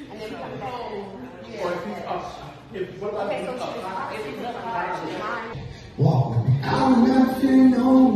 And then we come back. Or if he's up. If what about okay, so if he's up, if he's up, walk with me. I will not fear no